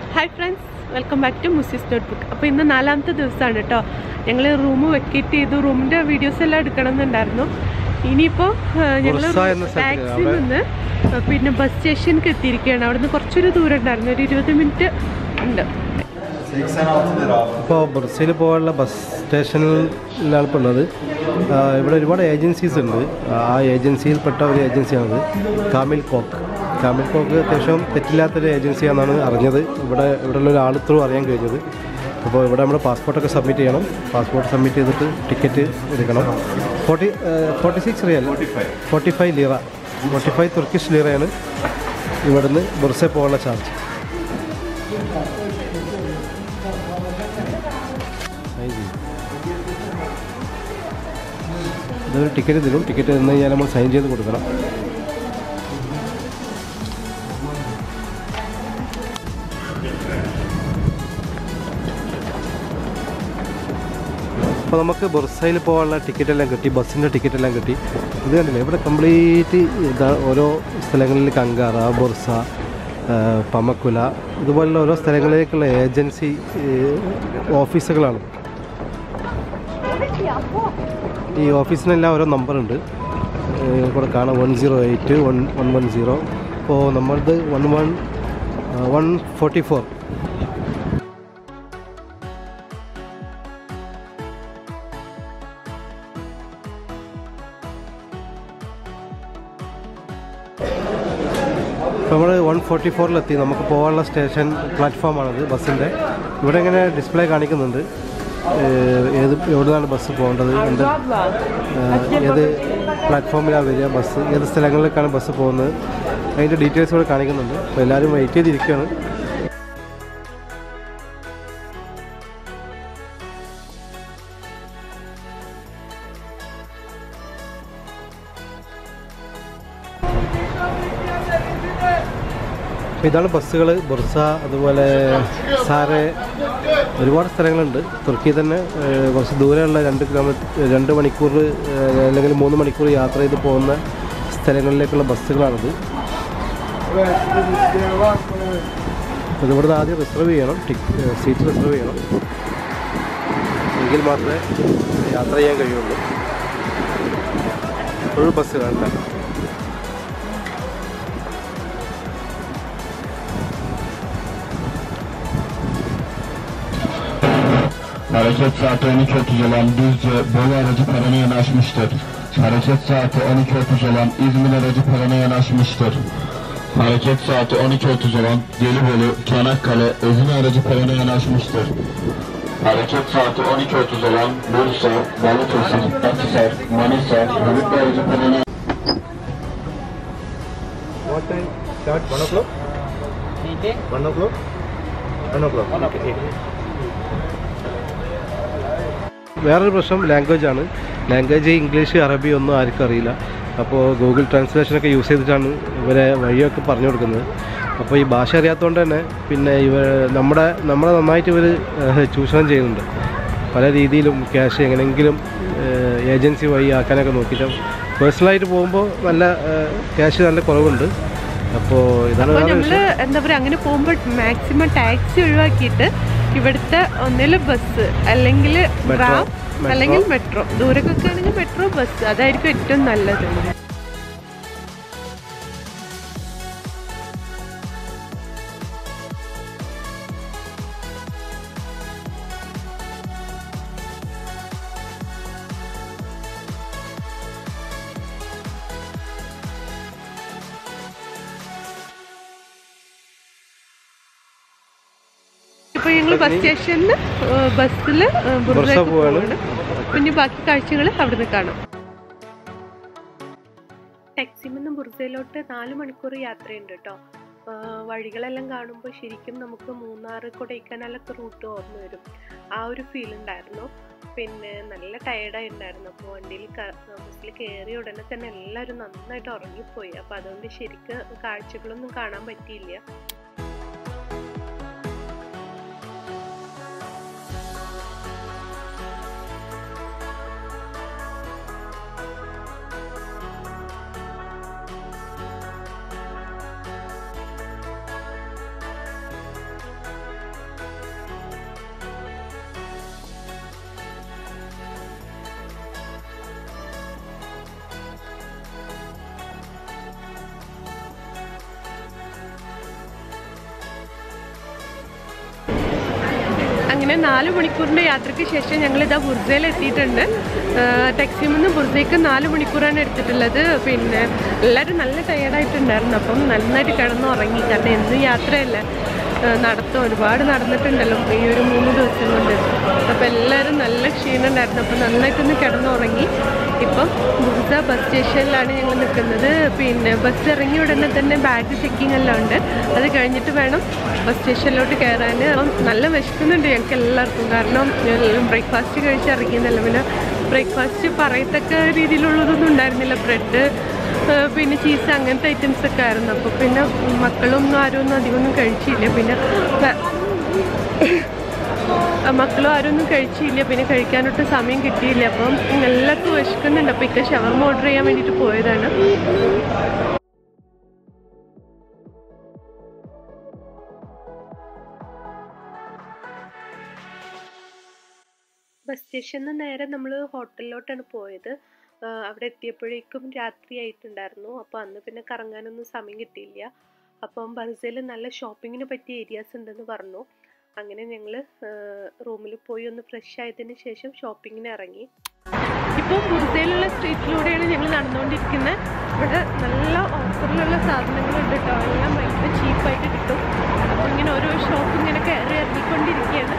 Hi friends, welcome back to Moosi'z notebook. അപ്പോൾ ഇന്ന് നാലാമത്തെ ദിവസമാണ് കേട്ടോ. ഞങ്ങൾ റൂം വെക്കേറ്റ് ചെയ്തു. റൂമിൻ്റെ വീഡിയോസ് എല്ലാം എടുക്കണമെന്നുണ്ടായിരുന്നു. ഇനിയിപ്പോൾ ഞങ്ങൾ ടാക്സിയിൽ നിന്ന് പിന്നെ ബസ് സ്റ്റേഷനിലേക്ക് എത്തിയിരിക്കുകയാണ്. അവിടെ നിന്ന് കുറച്ചൊരു ദൂരം ഉണ്ടായിരുന്നു, ഒരു 20 മിനിറ്റ് ഉണ്ട്. ഇപ്പോൾ ബ്രസീൽ പോകാനുള്ള ബസ് സ്റ്റേഷനിലാണ് ഇപ്പോൾ ഉള്ളത്. ഇവിടെ ഒരുപാട് ഏജൻസീസ് ഉണ്ട്. ആ ഏജൻസിയിൽപ്പെട്ട ഒരു ഏജൻസിയാണത് കാമിൽ കോക്ക് അത്യാവശ്യം തെറ്റില്ലാത്തൊരു ഏജൻസിയാണെന്നാണ് അറിഞ്ഞത്. ഇവിടെയുള്ള ഒരാൾ ത്രൂ അറിയാൻ കഴിഞ്ഞത്. അപ്പോൾ ഇവിടെ നമ്മൾ പാസ്പോർട്ടൊക്കെ സബ്മിറ്റ് ചെയ്യണം. പാസ്പോർട്ട് സബ്മിറ്റ് ചെയ്തിട്ട് ടിക്കറ്റ് എടുക്കണം. 46 റിയൽ 45 ലീറ 45 തുർക്കിഷ് ലീറയാണ് ഇവിടുന്ന് ബുർസെ പോകാനുള്ള ചാർജ്. ഇതൊരു ടിക്കറ്റ് തരും. ടിക്കറ്റ് തന്നു കഴിഞ്ഞാൽ നമ്മൾ സൈൻ ചെയ്ത് കൊടുക്കണം. അപ്പോൾ നമുക്ക് ബുർസയിൽ പോകാനുള്ള ടിക്കറ്റെല്ലാം കിട്ടി, ബസ്സിൻ്റെ ടിക്കറ്റെല്ലാം കിട്ടി. ഇത് കണ്ടില്ലേ, ഇവിടെ കംപ്ലീറ്റ് ഓരോ സ്ഥലങ്ങളിൽ കങ്കാറ, ബുർസ, പമക്കുല ഇതുപോലുള്ള ഓരോ സ്ഥലങ്ങളിലേക്കുള്ള ഏജൻസി ഓഫീസുകളാണ്. ഈ ഓഫീസിനെല്ലാം ഓരോ നമ്പറുണ്ട്. ഇവിടെ കാണാം 108 110. അപ്പോൾ നമ്മളത് 144. നമ്മൾ 144 നമുക്ക് പോകാനുള്ള സ്റ്റേഷൻ പ്ലാറ്റ്ഫോമാണത് ബസ്സിൻ്റെ. ഇവിടെ ഇങ്ങനെ ഡിസ്പ്ലേ കാണിക്കുന്നുണ്ട് എവിടുന്നാണ് ബസ് പോകേണ്ടത്, ഏത് പ്ലാറ്റ്ഫോമിലാണ് വരിക ബസ്, ഏത് സ്ഥലങ്ങളിലേക്കാണ് ബസ് പോകുന്നത്, അതിൻ്റെ ഡീറ്റെയിൽസ് ഇവിടെ കാണിക്കുന്നുണ്ട്. അപ്പോൾ എല്ലാവരും വെയിറ്റ് ചെയ്തിരിക്കുകയാണ്. ഇതാണ് ബസ്സുകൾ. ബുർസ, അതുപോലെ സാരെ, ഒരുപാട് സ്ഥലങ്ങളുണ്ട്. തുർക്കി തന്നെ കുറച്ച് ദൂരെയുള്ള 2 മണിക്കൂർ അല്ലെങ്കിൽ 3 മണിക്കൂർ യാത്ര ചെയ്ത് പോകുന്ന സ്ഥലങ്ങളിലേക്കുള്ള ബസ്സുകളാണിത്. ഇവിടുന്ന് ആദ്യം റിസർവ് ചെയ്യണം, സീറ്റ് റിസർവ് ചെയ്യണം, എങ്കിൽ മാത്രമേ യാത്ര ചെയ്യാൻ കഴിയുള്ളൂ. ഒരു ബസ് വേണ്ട. Hareket saati 12.30 olan Düzce Bolu aracı parana yanaşmıştır. Hareket saati 12.30 olan İzmir aracı parana yanaşmıştır. Hareket saati 12.30 olan Gelibolu, Çanakkale, Özine aracı parana yanaşmıştır. Hareket saati 12.30 olan Bursa, Balıkesir, Akhisar, Manisa, Hürriyet aracı parana. What time start? 1 o'clock? 1 o'clock? 1 o'clock. വേറൊരു പ്രശ്നം ലാംഗ്വേജാണ്. Language English, അറബി ഒന്നും ആർക്കും അറിയില്ല. അപ്പോൾ Google ട്രാൻസ്ലേഷനൊക്കെ use ചെയ്തിട്ടാണ് ഇവരെ വഴിയൊക്കെ പറഞ്ഞു കൊടുക്കുന്നത്. അപ്പോൾ ഈ ഭാഷ അറിയാത്തതുകൊണ്ട് തന്നെ പിന്നെ നമ്മളെ നന്നായിട്ട് ഇവർ ചൂഷണം ചെയ്യുന്നുണ്ട്. പല രീതിയിലും ക്യാഷ് എങ്ങനെയെങ്കിലും ഏജൻസി വഴി ആക്കാനൊക്കെ നോക്കിയിട്ട് പേഴ്സണലായിട്ട് പോകുമ്പോൾ നല്ല ക്യാഷ് നല്ല കുറവുണ്ട്. അപ്പോൾ ഇതാണ് നമ്മൾ എന്താ പറയുക, അങ്ങനെ പോകുമ്പോൾ മാക്സിമം ടാക്സി ഒഴിവാക്കിയിട്ട് ഇവിടുത്തെ ഒന്നിൽ ബസ് അല്ലെങ്കിൽ ട്രാം അല്ലെങ്കിൽ മെട്രോ, ദൂരക്കൊക്കെ ആണെങ്കിൽ മെട്രോ, ബസ്, അതായിരിക്കും ഏറ്റവും നല്ലത്. ഇപ്പോൾ ഞങ്ങൾ ബസ് സ്റ്റേഷനിൽ ബസ്സിൽ ബുർസയിലേക്ക് പോവാണ്. പിന്നെ ബാക്കി കാഴ്ചകൾ അവിടുന്ന് കാണാം. ടാക്സിയിൽ നിന്ന് ബുർസയിലോട്ട് 4 മണിക്കൂർ യാത്രയുണ്ട് കേട്ടോ. വഴികളെല്ലാം കാണുമ്പോൾ ശരിക്കും നമുക്ക് മൂന്നാർ, കൊടൈക്കനാലൊക്കെ റൂട്ട് ഓർമ്മ വരും. ആ ഒരു ഫീൽ ഉണ്ടായിരുന്നു. പിന്നെ നല്ല ടയേർഡായി ഉണ്ടായിരുന്നു. അപ്പോൾ ബസ്സിൽ കയറിയ ഉടനെ തന്നെ എല്ലാവരും നന്നായിട്ട് ഉറങ്ങിപ്പോയി. അപ്പോൾ അതുകൊണ്ട് ശരിക്കും കാഴ്ചകളൊന്നും കാണാൻ പറ്റിയില്ല. അങ്ങനെ 4 മണിക്കൂറിൻ്റെ യാത്രയ്ക്ക് ശേഷം ഞങ്ങളിതാ ബുർസയിൽ എത്തിയിട്ടുണ്ട്. ടാക്സിയിൽ നിന്ന് ബുർസയ്ക്ക് 4 മണിക്കൂറാണ് എടുത്തിട്ടുള്ളത്. പിന്നെ എല്ലാവരും നല്ല ടയേർഡായിട്ടുണ്ടായിരുന്നു. അപ്പം നന്നായിട്ട് കിടന്നുറങ്ങി. കാരണം എന്നും യാത്രയല്ലേ, ഒരുപാട് നടന്നിട്ടുണ്ടല്ലോ ഈ ഒരു 3 ദിവസം കൊണ്ട്. അപ്പോൾ എല്ലാവരും നല്ല ക്ഷീണം ഉണ്ടായിരുന്നു. അപ്പോൾ നന്നായിട്ടൊന്ന് കിടന്നുറങ്ങി. ഇപ്പം ബുർസ ബസ് സ്റ്റേഷനിലാണ് ഞങ്ങൾ നിൽക്കുന്നത്. പിന്നെ ബസ് ഇറങ്ങി ഉടനെ തന്നെ ബാഗ് ചെക്കിംഗ് എല്ലാം ഉണ്ട്. അത് കഴിഞ്ഞിട്ട് വേണം ബസ് സ്റ്റേഷനിലോട്ട് കയറാൻ. അപ്പം നല്ല വിശക്കുന്നുണ്ട് ഞങ്ങൾക്ക് എല്ലാവർക്കും. കാരണം ബ്രേക്ക്ഫാസ്റ്റ് കഴിച്ചിറങ്ങിയെന്നല്ല. പിന്നെ ബ്രേക്ക്ഫാസ്റ്റ് പറയത്തക്ക രീതിയിലുള്ളതൊന്നും ഉണ്ടായിരുന്നില്ല. ബ്രെഡ് പിന്നെ ചീസ് അങ്ങനത്തെ ഐറ്റംസ് ഒക്കെ ആയിരുന്നു. അപ്പോൾ പിന്നെ മക്കളൊന്നും ആരും അധികമൊന്നും കഴിച്ചില്ല. പിന്നെ ആരൊന്നും കഴിച്ചില്ല. പിന്നെ കഴിക്കാനൊട്ട് സമയം കിട്ടിയില്ല. അപ്പം എല്ലാവർക്കും വിശക്കുന്നുണ്ട്. അപ്പോൾ ഇക്ക ഷവർമ ഓർഡർ ചെയ്യാൻ വേണ്ടിയിട്ട് പോയതാണ്. ബസ് സ്റ്റേഷനിൽ നിന്ന് നേരെ നമ്മൾ ഹോട്ടലിലോട്ടാണ് പോയത്. അവിടെ എത്തിയപ്പോഴേക്കും രാത്രി ആയിട്ടുണ്ടായിരുന്നു. അപ്പോൾ അന്ന് പിന്നെ കറങ്ങാനൊന്നും സമയം കിട്ടിയില്ല. അപ്പം ബർസയിൽ നല്ല ഷോപ്പിങ്ങിന് പറ്റിയ ഏരിയാസ് ഉണ്ടെന്ന് പറഞ്ഞു. അങ്ങനെ ഞങ്ങൾ റൂമിൽ പോയി ഒന്ന് ഫ്രഷ് ആയതിന് ശേഷം ഷോപ്പിങ്ങിന് ഇറങ്ങി. ഇപ്പോൾ ബുർസയിലുള്ള സ്ട്രീറ്റിലൂടെയാണ് ഞങ്ങൾ നടന്നുകൊണ്ടിരിക്കുന്നത്. ഇവിടെ നല്ല ഓഫറിലുള്ള സാധനങ്ങളുണ്ട് കേട്ടോ. എല്ലാം ഭയങ്കര ചീപ്പായിട്ട് കിട്ടും. അപ്പോൾ ഇങ്ങനെ ഓരോ ഷോപ്പ് ഇങ്ങനെ കയറി ഇറങ്ങിക്കൊണ്ടിരിക്കുകയാണ്.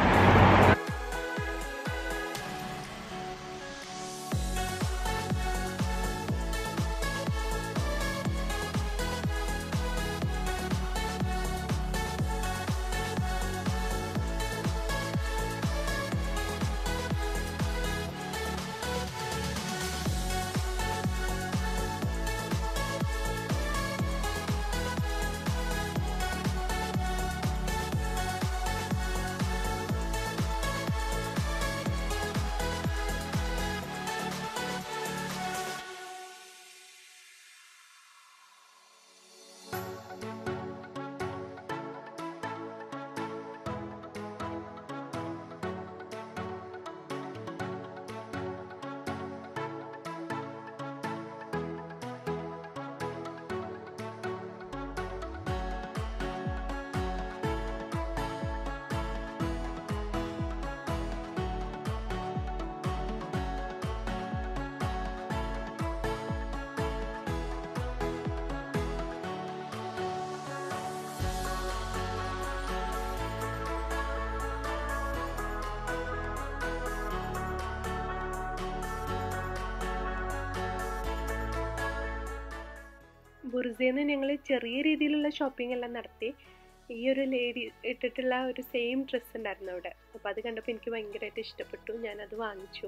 ബുർസയിൽ നിന്ന് ഞങ്ങൾ ചെറിയ രീതിയിലുള്ള ഷോപ്പിംഗ് എല്ലാം നടത്തി. ഈ ഒരു ലേഡി ഇട്ടിട്ടുള്ള ഒരു സെയിം ഡ്രസ്സ് ഉണ്ടായിരുന്നു അവിടെ. അപ്പോൾ അത് കണ്ടപ്പോൾ എനിക്ക് ഭയങ്കരമായിട്ട് ഇഷ്ടപ്പെട്ടു. ഞാനത് വാങ്ങിച്ചു.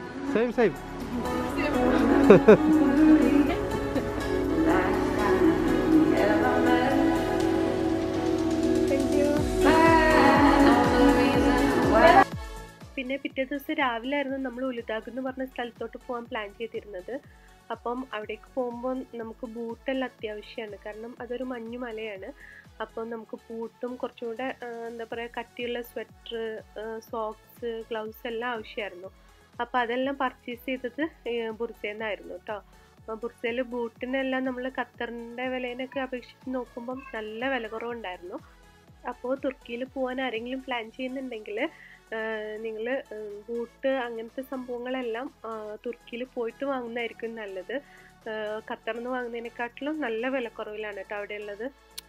പിന്നെ പിറ്റേ ദിവസം രാവിലെ ആയിരുന്നു നമ്മൾ ഉലുദാഗ് എന്ന് പറഞ്ഞ സ്ഥലത്തോട്ട് പോകാൻ പ്ലാൻ ചെയ്തിരുന്നത്. അപ്പം അവിടേക്ക് പോകുമ്പോൾ നമുക്ക് ബൂട്ടെല്ലാം അത്യാവശ്യമാണ്. കാരണം അതൊരു മഞ്ഞുമലയാണ്. അപ്പം നമുക്ക് ബൂട്ടും കുറച്ചും കൂടെ എന്താ പറയുക കട്ടിയുള്ള സ്വെറ്റർ, സോക്സ്, ഗ്ലൗസ് എല്ലാം ആവശ്യമായിരുന്നു. അപ്പോൾ അതെല്ലാം പർച്ചേസ് ചെയ്തത് ബുർസയിൽ നിന്നായിരുന്നു കേട്ടോ. ബുർസയിൽ ബൂട്ടിനെല്ലാം നമ്മൾ ഖത്തറിൻ്റെ വിലയിനൊക്കെ അപേക്ഷിച്ച് നോക്കുമ്പം നല്ല വില കുറവുണ്ടായിരുന്നു. അപ്പോൾ തുർക്കിയിൽ പോകാൻ ആരെങ്കിലും പ്ലാൻ ചെയ്യുന്നുണ്ടെങ്കിൽ നിങ്ങൾ ബൂട്ട് അങ്ങനത്തെ സംഭവങ്ങളെല്ലാം തുർക്കിയിൽ പോയിട്ട് വാങ്ങുന്നതായിരിക്കും നല്ലത്. ഖത്തറിൽ നിന്ന് വാങ്ങുന്നതിനെക്കാട്ടിലും നല്ല വിലക്കുറവിലാണ് കേട്ടോ അവിടെ ഉള്ളത്.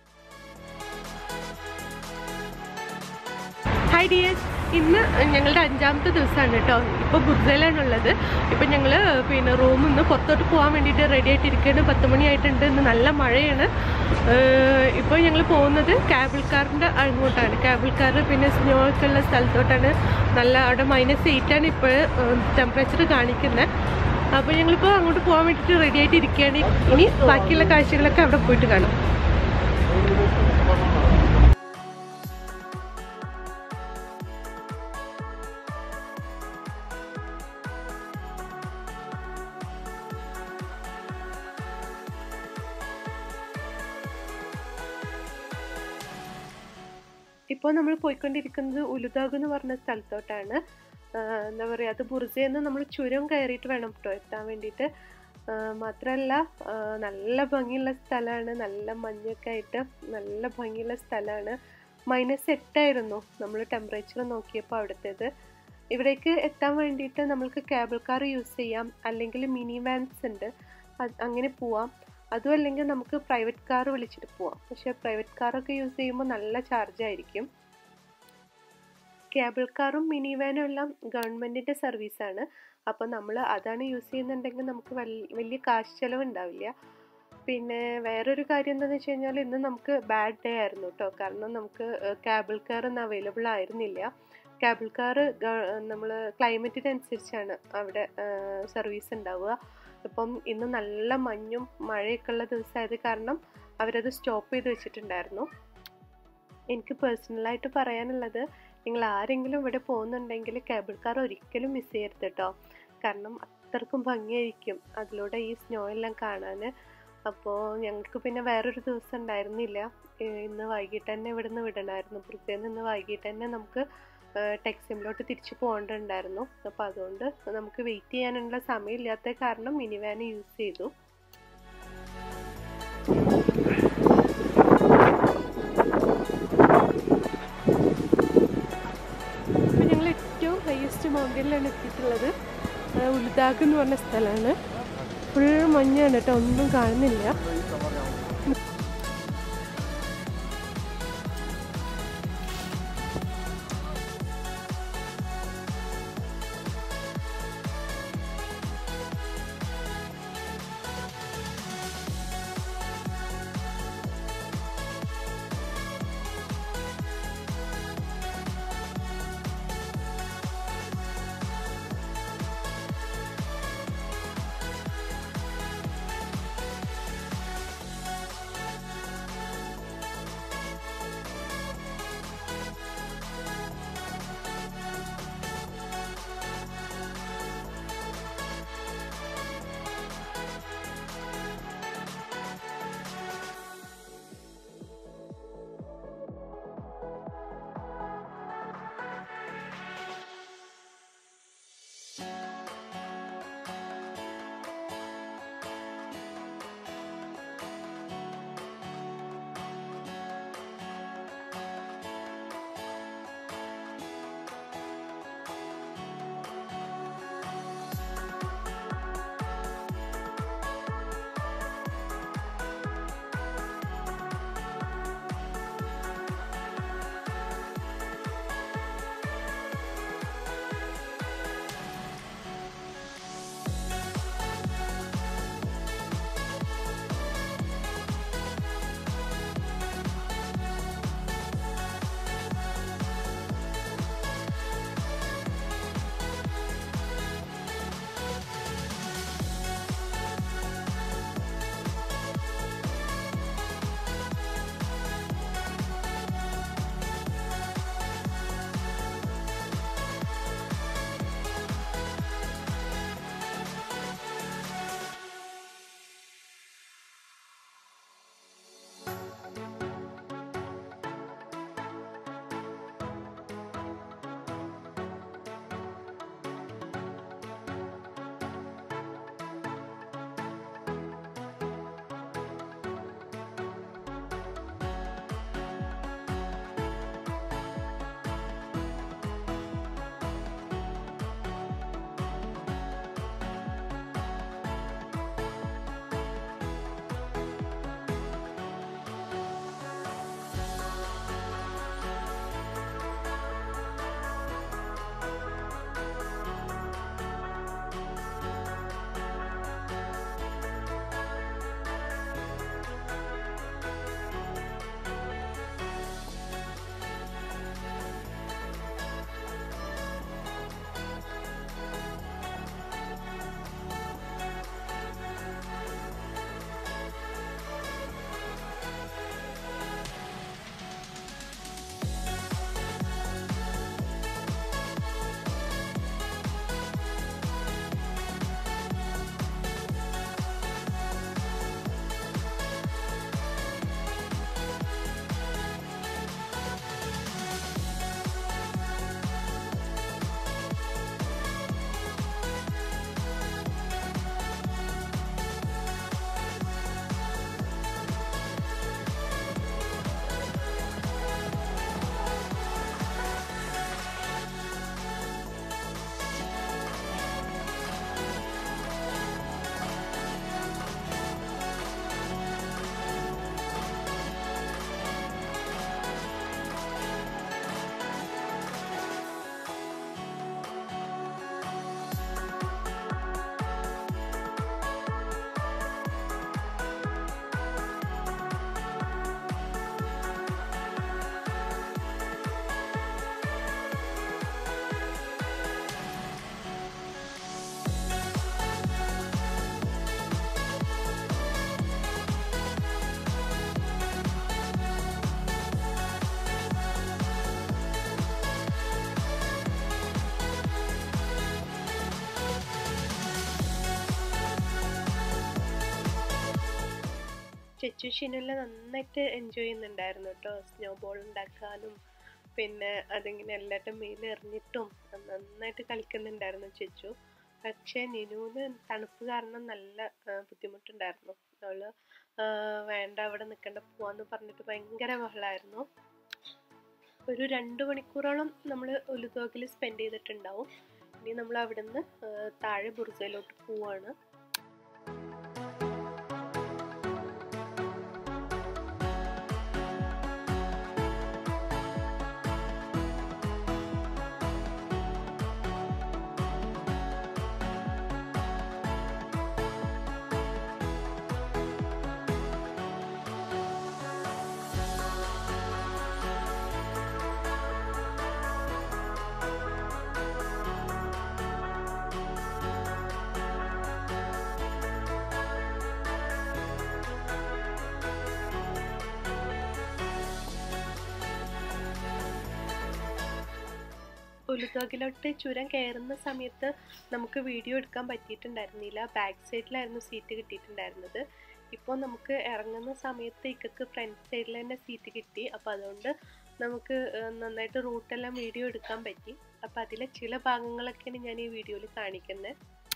ഹായ് ഡിയേഴ്സ്, ഇന്ന് ഞങ്ങളുടെ 5ാമത്തെ ദിവസമാണ് കേട്ടോ. ഇപ്പോൾ ബുർസയിലാണുള്ളത്. ഇപ്പം ഞങ്ങൾ പിന്നെ റൂമിൽ നിന്ന് പുറത്തോട്ട് പോകാൻ വേണ്ടിയിട്ട് റെഡി ആയിട്ടിരിക്കുകയാണ്. 10 മണിയായിട്ടുണ്ട്. ഇന്ന് നല്ല മഴയാണ്. ഇപ്പോൾ ഞങ്ങൾ പോകുന്നത് കേബിൾ കാറിൻ്റെ അങ്ങോട്ടാണ്. കേബിൾ കാർ പിന്നെ സ്നോ ഒക്കെ ഉള്ള സ്ഥലത്തോട്ടാണ്. നല്ല അവിടെ -8 ഇപ്പോൾ ടെമ്പറേച്ചർ കാണിക്കുന്നത്. അപ്പോൾ ഞങ്ങളിപ്പോൾ അങ്ങോട്ട് പോകാൻ വേണ്ടിയിട്ട് റെഡി ആയിട്ടിരിക്കുകയാണ്. ഇനി ബാക്കിയുള്ള കാഴ്ചകളൊക്കെ അവിടെ പോയിട്ട് കാണാം. ഇപ്പോൾ നമ്മൾ പോയിക്കൊണ്ടിരിക്കുന്നത് ഉലുദാഗ് എന്ന് പറഞ്ഞ സ്ഥലത്തോട്ടാണ്. എന്താ പറയുക, അത് ബുർസയിൽ നിന്ന് നമ്മൾ ചുരം കയറിയിട്ട് വേണം കേട്ടോ എത്താൻ വേണ്ടിയിട്ട്. മാത്രമല്ല നല്ല ഭംഗിയുള്ള സ്ഥലമാണ്. നല്ല മഞ്ഞൊക്കെ ആയിട്ട് നല്ല ഭംഗിയുള്ള സ്ഥലമാണ്. -8 നമ്മൾ ടെമ്പറേച്ചർ നോക്കിയപ്പോൾ അവിടുത്തേത്. ഇവിടേക്ക് എത്താൻ വേണ്ടിയിട്ട് നമ്മൾക്ക് കേബിൾ കാർ യൂസ് ചെയ്യാം, അല്ലെങ്കിൽ മിനി വാൻസ് ഉണ്ട്, അങ്ങനെ പോവാം. അതും അല്ലെങ്കിൽ നമുക്ക് പ്രൈവറ്റ് കാർ വിളിച്ചിട്ട് പോവാം. പക്ഷേ പ്രൈവറ്റ് കാറൊക്കെ യൂസ് ചെയ്യുമ്പോൾ നല്ല ചാർജ് ആയിരിക്കും. കേബിൾ കാറും മിനി വാനും എല്ലാം ഗവൺമെൻറ്റിൻ്റെ സർവീസാണ്. അപ്പോൾ നമ്മൾ അതാണ് യൂസ് ചെയ്യുന്നുണ്ടെങ്കിൽ നമുക്ക് വലിയ കാശ് ചിലവ് ഉണ്ടാവില്ല. പിന്നെ വേറൊരു കാര്യം എന്താണെന്ന് വെച്ച് കഴിഞ്ഞാൽ ഇന്ന് നമുക്ക് ബാഡ് ഡേ ആയിരുന്നു കേട്ടോ. കാരണം നമുക്ക് കേബിൾ കാർ ഒന്നും അവൈലബിൾ ആയിരുന്നില്ല. കേബിൾ കാർ നമ്മൾ ക്ലൈമറ്റിനനുസരിച്ചാണ് അവിടെ സർവീസ് ഉണ്ടാവുക. ഇപ്പം ഇന്ന് നല്ല മഞ്ഞും മഴയൊക്കെ ഉള്ള ദിവസമായത് കാരണം അവരത് സ്റ്റോപ്പ് ചെയ്ത് വെച്ചിട്ടുണ്ടായിരുന്നു. എനിക്ക് പേഴ്സണലായിട്ട് പറയാനുള്ളത്, നിങ്ങൾ ആരെങ്കിലും ഇവിടെ പോകുന്നുണ്ടെങ്കിൽ കേബിൾ കാർ ഒരിക്കലും മിസ് ചെയ്യരുത് കേട്ടോ. കാരണം അത്രക്കും ഭംഗിയായിരിക്കും അതിലൂടെ ഈ സ്നോ എല്ലാം കാണാൻ. അപ്പോൾ ഞങ്ങൾക്ക് പിന്നെ വേറൊരു ദിവസം ഉണ്ടായിരുന്നില്ല. ഇന്ന് വൈകിട്ട് തന്നെ ഇവിടുന്ന് വിടണമായിരുന്നു. പുറത്തേന്ന് ഇന്ന് വൈകിട്ട് തന്നെ നമുക്ക് ടെക്സിമിലോട്ട് തിരിച്ചു പോകേണ്ടതുണ്ടായിരുന്നു. അപ്പോൾ അതുകൊണ്ട് നമുക്ക് വെയിറ്റ് ചെയ്യാനുള്ള സമയമില്ലാത്ത കാരണം മിനി വാൻ യൂസ് ചെയ്തു. അപ്പോൾ ഞങ്ങൾ ഏറ്റവും ഹയസ്റ്റ് മൗണ്ടനിലാണ് എത്തിയിട്ടുള്ളത്. ഉലുദാഗ് എന്ന് പറഞ്ഞ സ്ഥലമാണ്. ഫുൾ മഞ്ഞാണ് കേട്ടോ, ഒന്നും കാണുന്നില്ല. ചെച്ചു ഷിനുല നന്നായിട്ട് എൻജോയ് ചെയ്യുന്നുണ്ടായിരുന്നു കേട്ടോ. സ്നോ ബോൾ ഉണ്ടാക്കാനും പിന്നെ അതിങ്ങനെ എല്ലാവരുടെ മേലെ എറിഞ്ഞിട്ടും നന്നായിട്ട് കളിക്കുന്നുണ്ടായിരുന്നു ചെച്ചു. പക്ഷേ നിനുവിന് തണുപ്പ് കാരണം നല്ല ബുദ്ധിമുട്ടുണ്ടായിരുന്നു. അവള് വേണ്ട അവിടെ നിൽക്കണ്ട പോവാന്ന് പറഞ്ഞിട്ട് ഭയങ്കര ബഹളമായിരുന്നു. ഒരു 2 മണിക്കൂറോളം നമ്മൾ ഉലുദാഗിൽ സ്പെൻഡ് ചെയ്തിട്ടുണ്ടാവും. ഇനി നമ്മൾ അവിടെ നിന്ന് താഴെ ബുർസയിലോട്ട് പോവാണ്. ഉലുദാഗിലോട്ട് ചുരം കയറുന്ന സമയത്ത് നമുക്ക് വീഡിയോ എടുക്കാൻ പറ്റിയിട്ടുണ്ടായിരുന്നില്ല. Back സൈഡിലായിരുന്നു seat കിട്ടിയിട്ടുണ്ടായിരുന്നത്. ഇപ്പോൾ നമുക്ക് ഇറങ്ങുന്ന സമയത്ത് ഇക്കക്ക് ഫ്രണ്ട് സൈഡിൽ തന്നെ സീറ്റ് കിട്ടി. അപ്പോൾ അതുകൊണ്ട് നമുക്ക് നന്നായിട്ട് റൂട്ടെല്ലാം വീഡിയോ എടുക്കാൻ പറ്റി. അപ്പോൾ അതിലെ ചില ഭാഗങ്ങളൊക്കെയാണ് ഞാൻ ഈ വീഡിയോയിൽ കാണിക്കുന്നത്.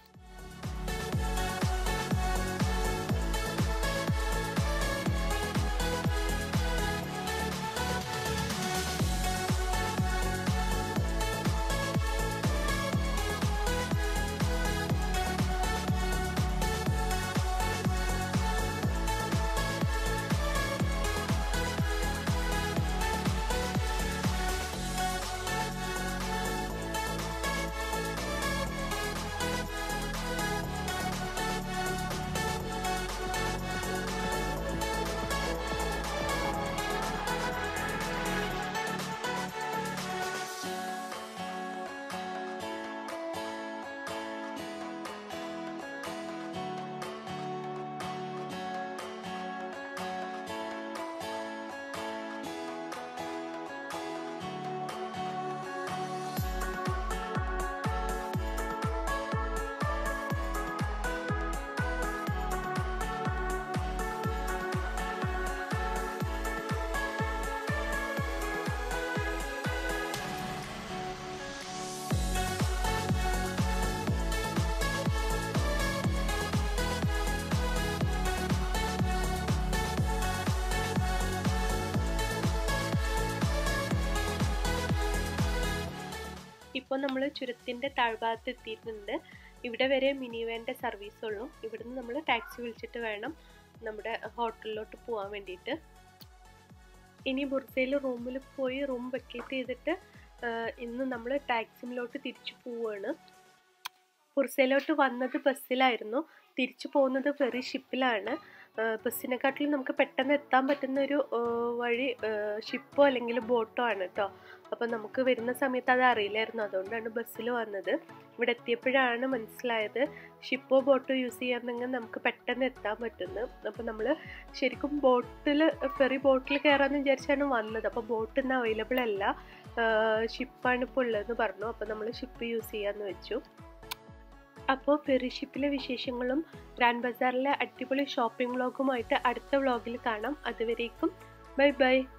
ഇപ്പോൾ നമ്മൾ ചുരത്തിൻ്റെ താഴ്ഭാഗത്ത് എത്തിയിട്ടുണ്ട്. ഇവിടെ വരെ മിനി വാൻ്റെ സർവീസ് ഉള്ളൂ. ഇവിടുന്ന് നമ്മൾ ടാക്സി വിളിച്ചിട്ട് വേണം നമ്മുടെ ഹോട്ടലിലോട്ട് പോകാൻ വേണ്ടിയിട്ട്. ഇനി ബുർസയിൽ റൂമിൽ പോയി റൂം വെക്കേറ്റ് ചെയ്തിട്ട് ഇന്ന് നമ്മൾ ടാക്സിയിലോട്ട് തിരിച്ചു പോവുകയാണ്. ബുർസയിലോട്ട് വന്നത് ബസ്സിലായിരുന്നു, തിരിച്ചു പോകുന്നത് ഫെറി ഷിപ്പിലാണ്. ബസ്സിനെക്കാട്ടിലും നമുക്ക് പെട്ടെന്ന് എത്താൻ പറ്റുന്ന ഒരു വഴി ഷിപ്പോ അല്ലെങ്കിൽ ബോട്ടോ ആണ് കേട്ടോ. അപ്പം നമുക്ക് വരുന്ന സമയത്ത് അത് അറിയില്ലായിരുന്നു, അതുകൊണ്ടാണ് ബസ്സിൽ വന്നത്. ഇവിടെ എത്തിയപ്പോഴാണ് മനസ്സിലായത് ഷിപ്പോ ബോട്ടോ യൂസ് ചെയ്യാമെന്നെങ്കിൽ നമുക്ക് പെട്ടെന്ന് എത്താൻ പറ്റുന്നു. അപ്പം നമ്മൾ ശരിക്കും ഫെറി ബോട്ടിൽ കയറാമെന്ന് വിചാരിച്ചാണ് വന്നത്. അപ്പോൾ ബോട്ട് ഇന്ന് അവൈലബിൾ അല്ല, ഷിപ്പാണ് ഇപ്പോൾ ഉള്ളതെന്ന് പറഞ്ഞു. അപ്പോൾ നമ്മൾ ഷിപ്പ് യൂസ് ചെയ്യാമെന്ന് വെച്ചു. അപ്പോൾ ഫെറി ഷിപ്പിലെ വിശേഷങ്ങളും ഗ്രാൻഡ് ബസാറിലെ അടിപൊളി ഷോപ്പിംഗ് വ്ളോഗുമായിട്ട് അടുത്ത വ്ളോഗിൽ കാണാം. അതുവരേക്കും ബൈ ബൈ.